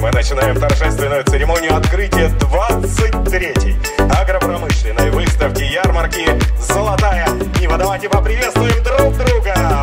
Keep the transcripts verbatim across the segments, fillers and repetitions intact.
Мы начинаем торжественную церемонию открытия двадцать третьей агропромышленной выставки ярмарки «Золотая Нива». Давайте поприветствуем друг друга!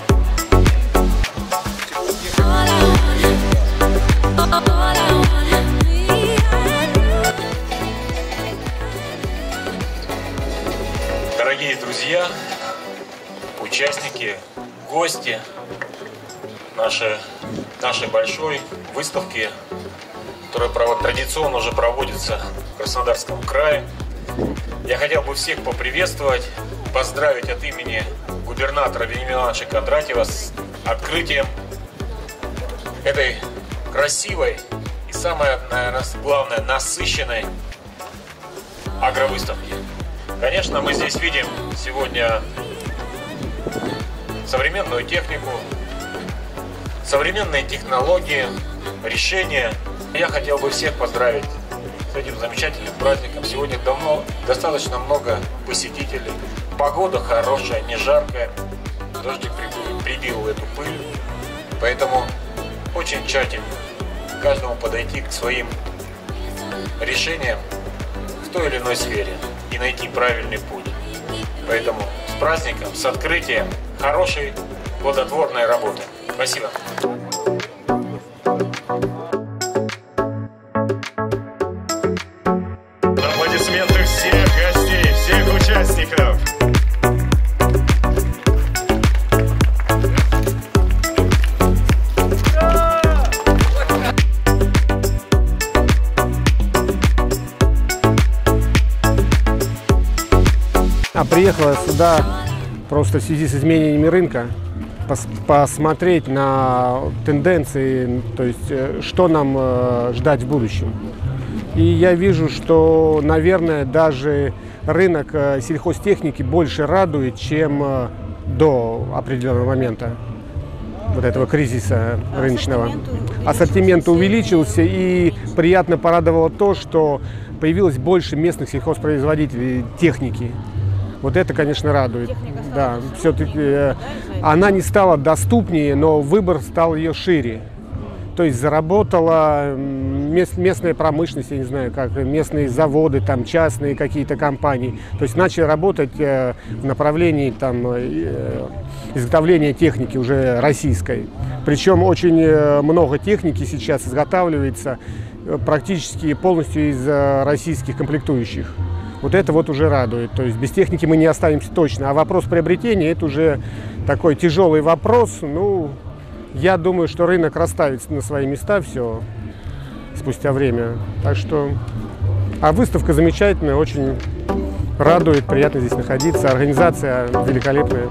Дорогие друзья, участники, гости нашей, нашей большой выставки, которая традиционно уже проводится в Краснодарском крае. Я хотел бы всех поприветствовать, поздравить от имени губернатора Вениамина Ивановича Кондратьева с открытием этой красивой и, самое, наверное, главное, насыщенной агровыставки. Конечно, мы здесь видим сегодня современную технику, современные технологии, решения. Я хотел бы всех поздравить с этим замечательным праздником. Сегодня давно достаточно много посетителей. Погода хорошая, не жаркая. Дождик прибил, прибил эту пыль. Поэтому очень тщательно каждому подойти к своим решениям в той или иной сфере и найти правильный путь. Поэтому с праздником, с открытием хорошей, плодотворной работы. Спасибо. Аплодисменты всех гостей, всех участников. А приехала сюда просто в связи с изменениями рынка, пос посмотреть на тенденции, то есть что нам э, ждать в будущем. И я вижу, что, наверное, даже рынок э, сельхозтехники больше радует, чем э, до определенного момента вот этого кризиса рыночного. Ассортимент увеличился, и приятно порадовало то, что появилось больше местных сельхозпроизводителей техники. Вот это, конечно, радует. Да, все-таки э, она не стала доступнее, но выбор стал ее шире. То есть заработала мест, местная промышленность, я не знаю, как местные заводы, там частные какие-то компании. То есть начали работать э, в направлении там, э, изготовления техники уже российской. Причем очень э, много техники сейчас изготавливается э, практически полностью из э, российских комплектующих. Вот это вот уже радует. То есть без техники мы не останемся точно. А вопрос приобретения – это уже такой тяжелый вопрос. Ну, я думаю, что рынок расставит на свои места все спустя время. Так что… А выставка замечательная, очень радует, приятно здесь находиться. Организация великолепная.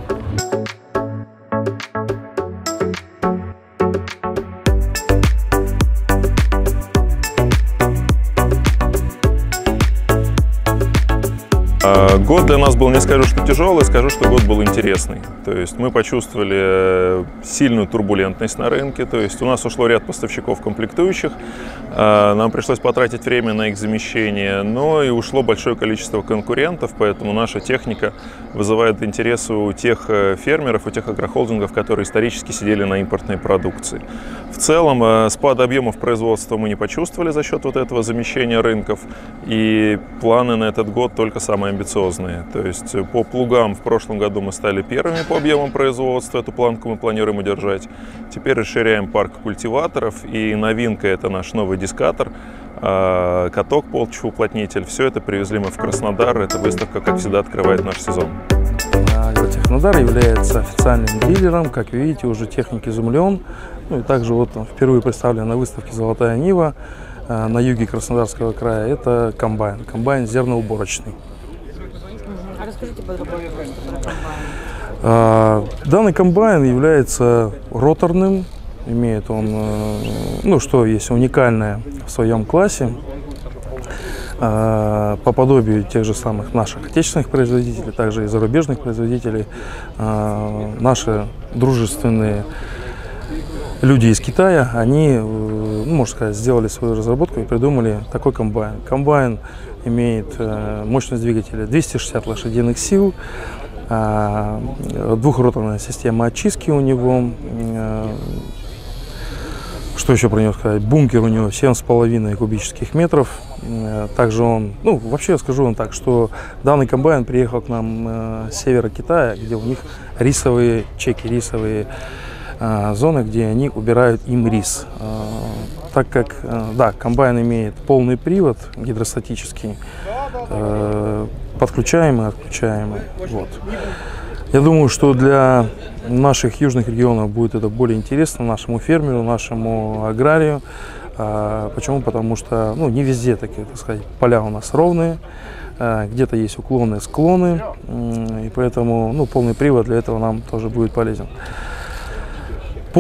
Год для нас был, не скажу, что тяжелый, скажу, что год был интересный. То есть мы почувствовали сильную турбулентность на рынке, то есть у нас ушло ряд поставщиков комплектующих, нам пришлось потратить время на их замещение, но и ушло большое количество конкурентов, поэтому наша техника вызывает интерес у тех фермеров, у тех агрохолдингов, которые исторически сидели на импортной продукции. В целом спад объемов производства мы не почувствовали за счет вот этого замещения рынков, и планы на этот год только самые амбициозные. То есть по плугам в прошлом году мы стали первыми по объемам производства, эту планку мы планируем удержать. Теперь расширяем парк культиваторов, и новинка — это наш новый дискатор, каток полчуплотнитель. Все это привезли мы в Краснодар, эта выставка, как всегда, открывает наш сезон. Краснодар является официальным дилером, как видите, уже техник изумлен. Ну и также вот впервые представлен на выставке «Золотая Нива» на юге Краснодарского края. Это комбайн, комбайн зерноуборочный. А расскажите подробнее про комбайн. Данный комбайн является роторным, имеет он, ну что есть уникальное в своем классе, по подобию тех же самых наших отечественных производителей, также и зарубежных производителей. Наши дружественные люди из Китая, они, ну, можно сказать, сделали свою разработку и придумали такой комбайн. Комбайн имеет мощность двигателя двести шестьдесят лошадиных сил, двухроторная система очистки у него. что еще про него сказать? Бункер у него семь с половиной кубических метров. Также он, ну, вообще я скажу вам так, что данный комбайн приехал к нам с севера Китая, где у них рисовые чеки, рисовые э, зоны, где они убирают им рис. Э, так как, э, да, комбайн имеет полный привод гидростатический, э, подключаемый, отключаемый. Вот. Я думаю, что для наших южных регионов будет это более интересно, нашему фермеру, нашему аграрию. А, почему? Потому что, ну, не везде такие, так сказать, поля у нас ровные, а, где-то есть уклоны, склоны, и поэтому, ну, полный привод для этого нам тоже будет полезен. По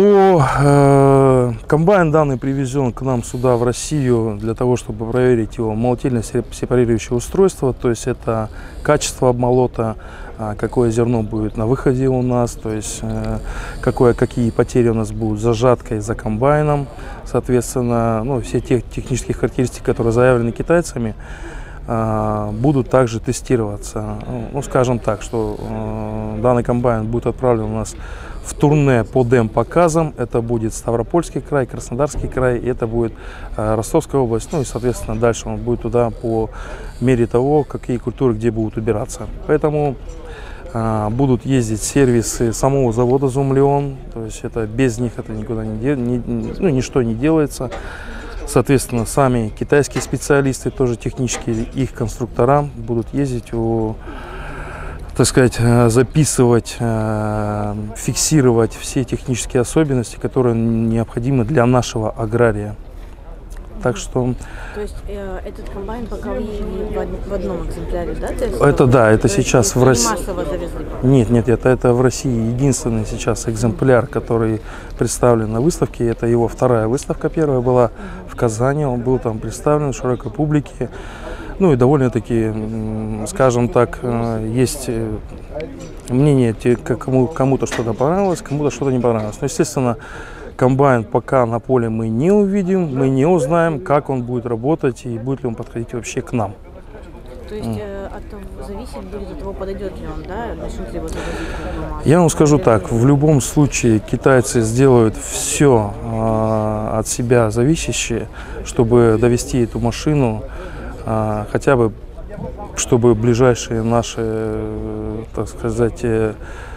э, комбайн данный привезен к нам сюда, в Россию, для того, чтобы проверить его молотильно-сепарирующее устройство, то есть это качество обмолота, э, какое зерно будет на выходе у нас, то есть э, какое, какие потери у нас будут за жаткой, за комбайном, соответственно, ну, все те технические характеристики, которые заявлены китайцами, э, будут также тестироваться. Ну, скажем так, что э, данный комбайн будет отправлен у нас в турне по дем-показам. Это будет Ставропольский край, Краснодарский край, и это будет э, Ростовская область. Ну и, соответственно, дальше он будет туда по мере того, какие культуры где будут убираться. Поэтому э, будут ездить сервисы самого завода «Зумлеон». То есть это без них это никуда не, де, не, ну, ничто не делается. Соответственно, сами китайские специалисты, тоже технические, их конструктора будут ездить у, так сказать, записывать, фиксировать все технические особенности, которые необходимы для нашего агрария. Так что... То есть э, этот комбайн пока в, в одном экземпляре, да? Это да, это сейчас в России. Массово завезли? Нет, нет, это, это в России единственный сейчас экземпляр, который представлен на выставке. Это его вторая выставка, первая была угу. в Казани, он был там представлен широкой публике. Ну и довольно-таки, скажем так, есть мнение, кому, кому-то что-то понравилось, кому-то что-то не понравилось. Но, естественно, комбайн пока на поле мы не увидим, мы не узнаем, как он будет работать и будет ли он подходить вообще к нам. То есть э, от того зависит будет от того, подойдет ли он, да, начнут ли его завозить? Я вам скажу так, в любом случае китайцы сделают все э, от себя зависящее, чтобы довести эту машину, э, хотя бы, чтобы ближайшие наши, э, так сказать, э,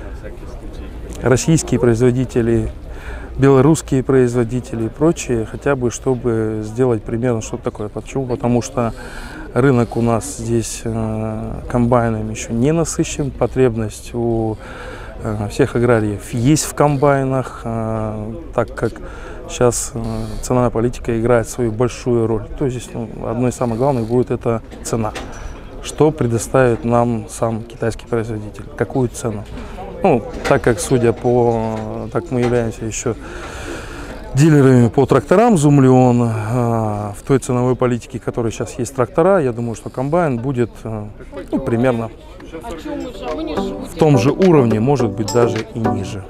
российские производители, белорусские производители и прочие, хотя бы, чтобы сделать примерно что-то такое. Почему? Потому что рынок у нас здесь э, комбайнами еще не насыщен, потребность у э, всех аграриев есть в комбайнах, э, так как сейчас э, ценовая политика играет свою большую роль. То есть здесь, ну, одной из самых главных будет это цена. Что предоставит нам сам китайский производитель, какую цену. Ну, так как, судя по, так мы являемся еще дилерами по тракторам «Зумлеон», в той ценовой политике, которая сейчас есть трактора, я думаю, что комбайн будет, ну, примерно в том же уровне, может быть, даже и ниже.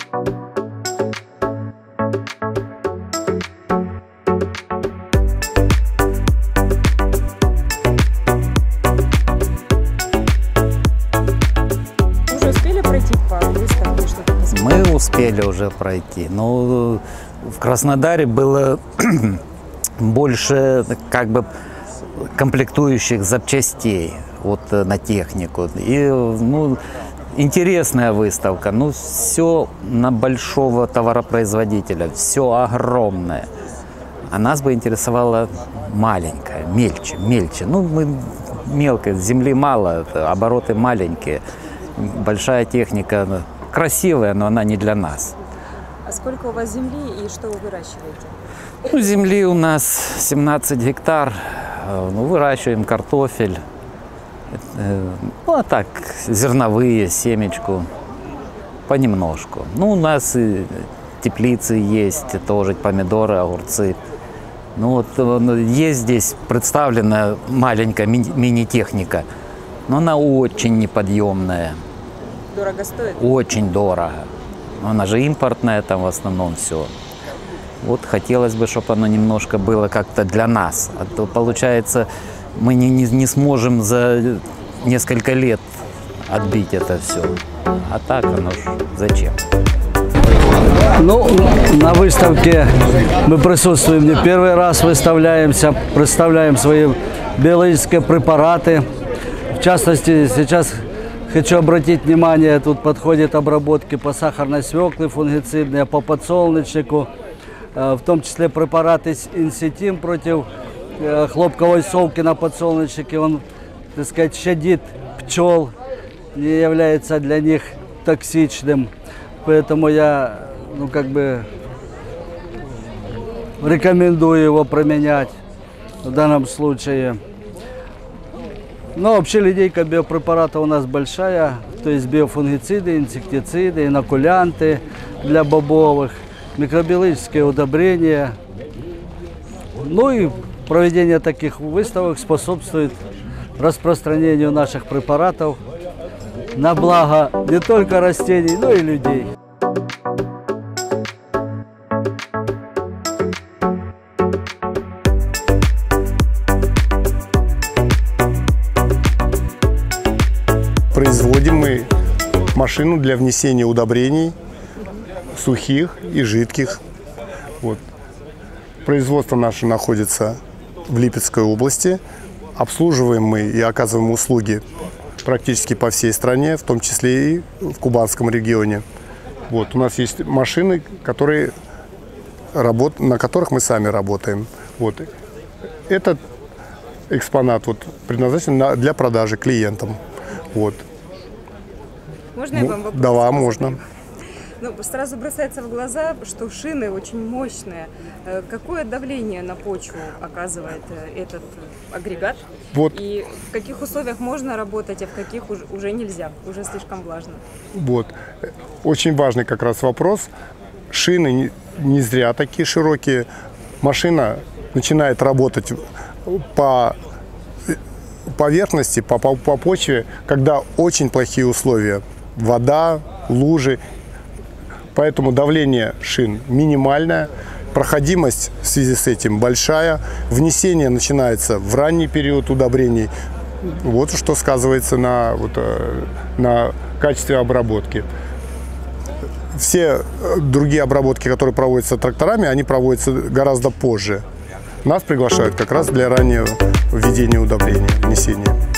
Мы успели уже пройти, но в Краснодаре было больше как бы комплектующих запчастей вот на технику. И, ну, интересная выставка, ну, все на большого товаропроизводителя, все огромное. А нас бы интересовало маленькое, мельче, мельче. Ну, мы мелко, земли мало, обороты маленькие, большая техника красивая, но она не для нас. А сколько у вас земли и что вы выращиваете? Ну, земли у нас семнадцать гектар, ну, выращиваем картофель, ну, а так, зерновые, семечку, понемножку. Ну, у нас и теплицы есть, тоже помидоры, огурцы. Ну, вот есть здесь представлена маленькая ми- мини-техника, но она очень неподъемная. Дорого стоит? Очень дорого. Она же импортная, там в основном все. Вот хотелось бы, чтобы оно немножко было как-то для нас. А то, получается, мы не, не, не сможем за несколько лет отбить это все. А так оно ж зачем? Ну, на выставке мы присутствуем не первый раз, выставляемся, представляем свои биологические препараты. В частности, сейчас хочу обратить внимание, тут подходят обработки по сахарной свекле, фунгицидные, по подсолнечнику, в том числе препараты инсетим против хлопковой совки на подсолнечнике. Он, так сказать, щадит пчел, не является для них токсичным. Поэтому я, ну, как бы рекомендую его применять в данном случае. Но вообще линейка биопрепаратов у нас большая, то есть биофунгициды, инсектициды, инокулянты для бобовых, микробиологические удобрения. Ну и проведение таких выставок способствует распространению наших препаратов на благо не только растений, но и людей. Производим мы машину для внесения удобрений сухих и жидких. Вот. Производство наше находится в Липецкой области. Обслуживаем мы и оказываем услуги практически по всей стране, в том числе и в Кубанском регионе. Вот. У нас есть машины, которые, работ... на которых мы сами работаем. Вот. Этот экспонат вот, предназначен для продажи клиентам. Вот. Можно я вам вопрос? Да, можно. Ну, сразу бросается в глаза, что шины очень мощные. Какое давление на почву оказывает этот агрегат? Вот. И в каких условиях можно работать, а в каких уже нельзя, уже слишком влажно? Вот. Очень важный как раз вопрос. Шины не, не зря такие широкие. Машина начинает работать по поверхности, по, по, по почве, когда очень плохие условия. Вода, лужи. Поэтому давление шин минимальное, проходимость в связи с этим большая. Внесение начинается в ранний период удобрений. Вот что сказывается на, вот, на качестве обработки. Все другие обработки, которые проводятся тракторами, они проводятся гораздо позже. Нас приглашают как раз для раннего введения удобрения, внесения.